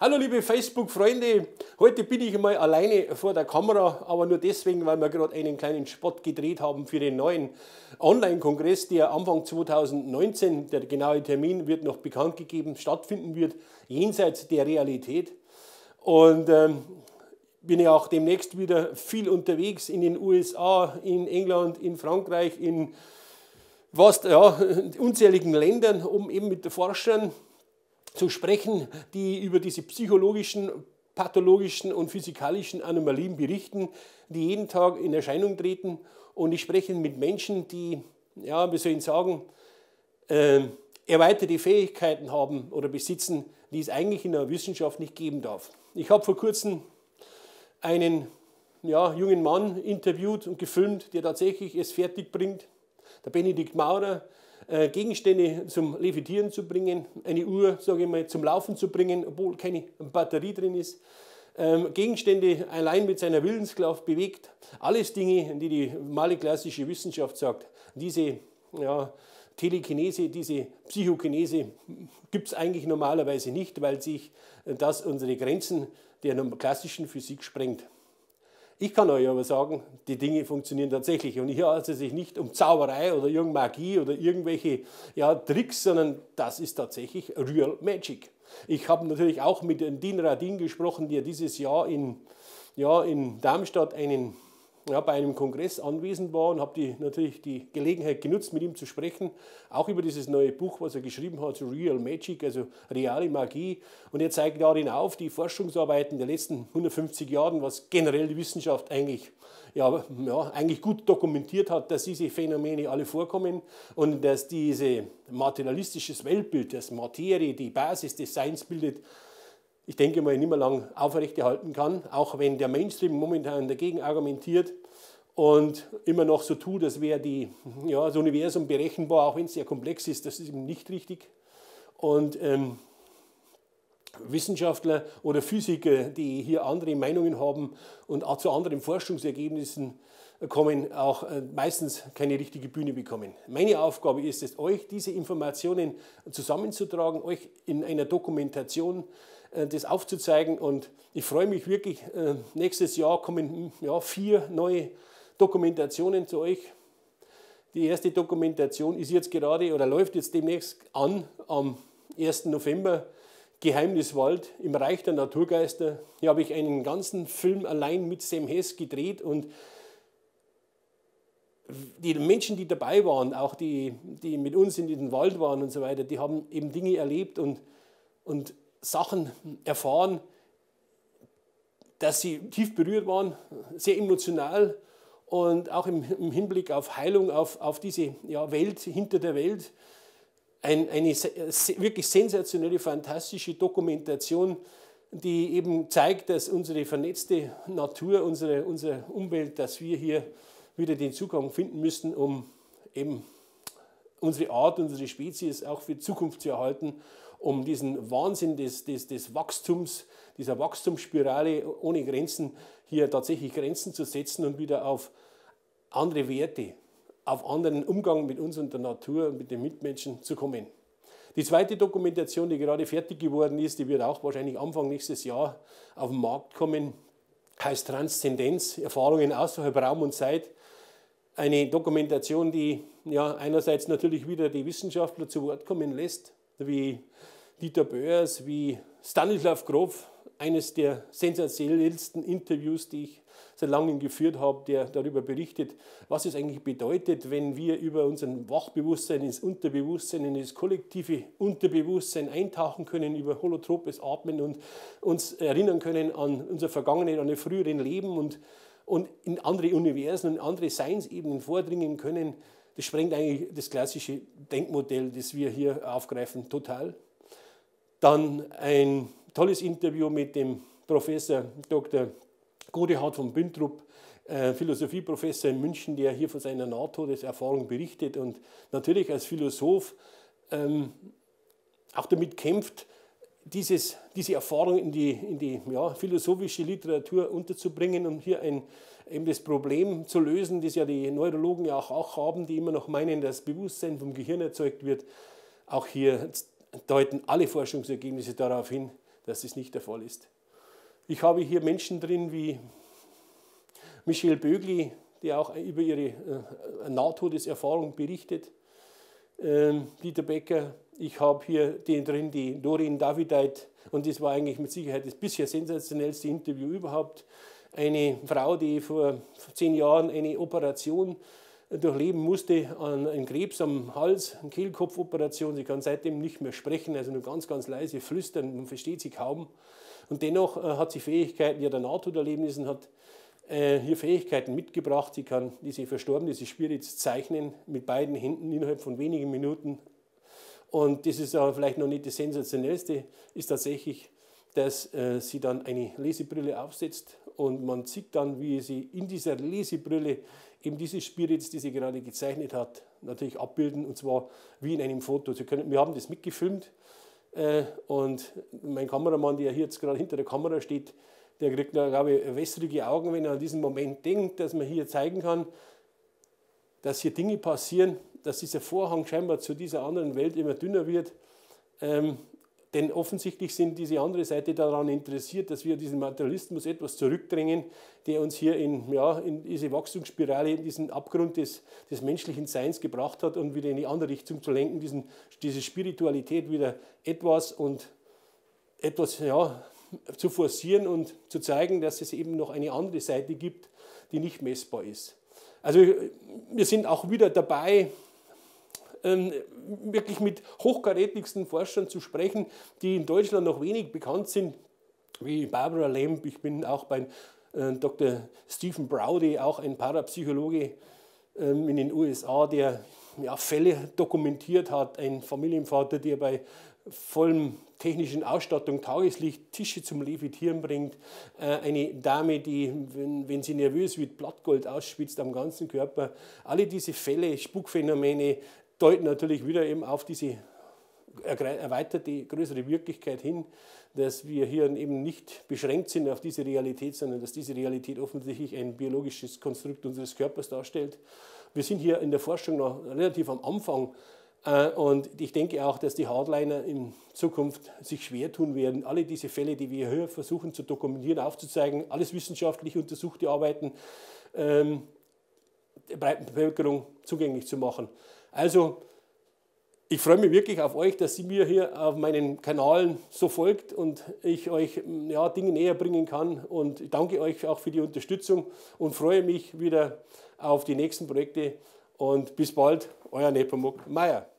Hallo liebe Facebook-Freunde, heute bin ich mal alleine vor der Kamera, aber nur deswegen, weil wir gerade einen kleinen Spot gedreht haben für den neuen Online-Kongress, der Anfang 2019, der genaue Termin wird noch bekannt gegeben, stattfinden wird, jenseits der Realität. Und bin ja auch demnächst wieder viel unterwegs in den USA, in England, in Frankreich, in unzähligen Ländern, um eben mit den Forschern zu sprechen, die über diese psychologischen, pathologischen und physikalischen Anomalien berichten, die jeden Tag in Erscheinung treten. Und ich spreche mit Menschen, die, ja, wie soll ich sagen, erweiterte Fähigkeiten haben oder besitzen, die es eigentlich in der Wissenschaft nicht geben darf. Ich habe vor kurzem einen jungen Mann interviewt und gefilmt, der tatsächlich es fertig bringt, der Benedikt Maurer, Gegenstände zum Levitieren zu bringen, eine Uhr, sage ich mal, zum Laufen zu bringen, obwohl keine Batterie drin ist, Gegenstände allein mit seiner Willenskraft bewegt, alles Dinge, die die normale klassische Wissenschaft sagt. Diese Telekinese, diese Psychokinese gibt es eigentlich normalerweise nicht, weil sich das unsere Grenzen der klassischen Physik sprengt. Ich kann euch aber sagen, die Dinge funktionieren tatsächlich. Und hier handelt es sich nicht um Zauberei oder irgendeine Magie oder irgendwelche Tricks, sondern das ist tatsächlich Real Magic. Ich habe natürlich auch mit Dean Radin gesprochen, der dieses Jahr in Darmstadt bei einem Kongress anwesend war und habe natürlich die Gelegenheit genutzt, mit ihm zu sprechen, auch über dieses neue Buch, was er geschrieben hat, so Real Magic, also reale Magie. Und er zeigt darin auf, die Forschungsarbeiten der letzten 150 Jahren, was generell die Wissenschaft eigentlich gut dokumentiert hat, dass diese Phänomene alle vorkommen und dass dieses materialistisches Weltbild, das Materie die Basis des Seins bildet, ich denke mal, nicht mehr lang aufrechterhalten kann, auch wenn der Mainstream momentan dagegen argumentiert und immer noch so tut, als wäre das Universum berechenbar, auch wenn es sehr komplex ist. Das ist eben nicht richtig. Und Wissenschaftler oder Physiker, die hier andere Meinungen haben und auch zu anderen Forschungsergebnissen kommen, auch meistens keine richtige Bühne bekommen. Meine Aufgabe ist es, euch diese Informationen zusammenzutragen, euch in einer Dokumentation das aufzuzeigen, und ich freue mich wirklich, nächstes Jahr kommen 4 neue Dokumentationen zu euch. Die erste Dokumentation ist jetzt gerade oder läuft jetzt demnächst an, am 1. November, Geheimniswald im Reich der Naturgeister. Hier habe ich einen ganzen Film allein mit Sam Hess gedreht, und die Menschen, die dabei waren, auch die mit uns in diesem Wald waren und so weiter, die haben eben Dinge erlebt und Sachen erfahren, dass sie tief berührt waren, sehr emotional, und auch im Hinblick auf Heilung, auf diese Welt hinter der Welt, eine wirklich sensationelle, fantastische Dokumentation, die eben zeigt, dass unsere vernetzte Natur, unsere Umwelt, dass wir hier wieder den Zugang finden müssen, um eben unsere Art, unsere Spezies auch für die Zukunft zu erhalten, um diesen Wahnsinn des Wachstums, dieser Wachstumsspirale ohne Grenzen, hier tatsächlich Grenzen zu setzen und wieder auf andere Werte, auf anderen Umgang mit uns und der Natur und mit den Mitmenschen zu kommen. Die zweite Dokumentation, die gerade fertig geworden ist, die wird auch wahrscheinlich Anfang nächstes Jahr auf den Markt kommen, heißt Transzendenz, Erfahrungen außerhalb Raum und Zeit. Eine Dokumentation, die einerseits natürlich wieder die Wissenschaftler zu Wort kommen lässt, wie Dieter Boers, wie Stanislav Grof, eines der sensationellsten Interviews, die ich seit langem geführt habe, der darüber berichtet, was es eigentlich bedeutet, wenn wir über unser Wachbewusstsein ins Unterbewusstsein, in das kollektive Unterbewusstsein eintauchen können, über holotropes Atmen und uns erinnern können an unser Vergangenes, an die früheren Leben und in andere Universen und andere Seinsebenen vordringen können. Das sprengt eigentlich das klassische Denkmodell, das wir hier aufgreifen, total. Dann ein tolles Interview mit dem Professor Dr. Godehard von Büntrup, Philosophieprofessor in München, der hier von seiner Nahtodeserfahrung berichtet und natürlich als Philosoph auch damit kämpft, diese Erfahrung in die philosophische Literatur unterzubringen, um hier eben das Problem zu lösen, das ja die Neurologen ja auch haben, die immer noch meinen, dass Bewusstsein vom Gehirn erzeugt wird. Auch hier deuten alle Forschungsergebnisse darauf hin, dass es nicht der Fall ist. Ich habe hier Menschen drin wie Michelle Bögli, die auch über ihre Nahtodeserfahrung berichtet, Dieter Becker. Ich habe hier den drin, die Doreen Davideit, und das war eigentlich mit Sicherheit das bisher sensationellste Interview überhaupt. Eine Frau, die vor 10 Jahren eine Operation durchleben musste, an einem Krebs am Hals, eine Kehlkopfoperation. Sie kann seitdem nicht mehr sprechen, also nur ganz, ganz leise flüstern, man versteht sie kaum. Und dennoch hat sie Fähigkeiten ihrer Nahtoderlebnissen, hat hier Fähigkeiten mitgebracht. Sie kann diese diese Spirits zeichnen mit beiden Händen innerhalb von wenigen Minuten. Und das ist aber vielleicht noch nicht das Sensationellste, ist tatsächlich, dass sie dann eine Lesebrille aufsetzt und man sieht dann, wie sie in dieser Lesebrille eben diese Spirits, die sie gerade gezeichnet hat, natürlich abbilden, und zwar wie in einem Foto. Wir haben das mitgefilmt und mein Kameramann, der hier jetzt gerade hinter der Kamera steht, der kriegt, glaube ich, wässrige Augen, wenn er an diesen Moment denkt, dass man hier zeigen kann, dass hier Dinge passieren, dass dieser Vorhang scheinbar zu dieser anderen Welt immer dünner wird. Denn offensichtlich sind diese andere Seite daran interessiert, dass wir diesen Materialismus etwas zurückdrängen, der uns hier in diese Wachstumsspirale, in diesen Abgrund des menschlichen Seins gebracht hat und wieder in die andere Richtung zu lenken, diese Spiritualität wieder etwas zu forcieren und zu zeigen, dass es eben noch eine andere Seite gibt, die nicht messbar ist. Also wir sind auch wieder dabei, wirklich mit hochkarätigsten Forschern zu sprechen, die in Deutschland noch wenig bekannt sind, wie Barbara Lamb. Ich bin auch bei Dr. Stephen Browdy, auch ein Parapsychologe in den USA, der Fälle dokumentiert hat. Ein Familienvater, der bei vollem technischen Ausstattung Tageslicht Tische zum Levitieren bringt. Eine Dame, die, wenn sie nervös wird, Blattgold ausspitzt am ganzen Körper. Alle diese Fälle, Spukphänomene, deuten natürlich wieder eben auf diese erweiterte, größere Wirklichkeit hin, dass wir hier eben nicht beschränkt sind auf diese Realität, sondern dass diese Realität offensichtlich ein biologisches Konstrukt unseres Körpers darstellt. Wir sind hier in der Forschung noch relativ am Anfang und ich denke auch, dass die Hardliner in Zukunft sich schwer tun werden, alle diese Fälle, die wir hier versuchen zu dokumentieren, aufzuzeigen, alles wissenschaftlich untersuchte Arbeiten der breiten Bevölkerung zugänglich zu machen. Also, ich freue mich wirklich auf euch, dass ihr mir hier auf meinen Kanälen so folgt und ich euch Dinge näher bringen kann. Und ich danke euch auch für die Unterstützung und freue mich wieder auf die nächsten Projekte. Und bis bald, euer Nepomuk Meyer.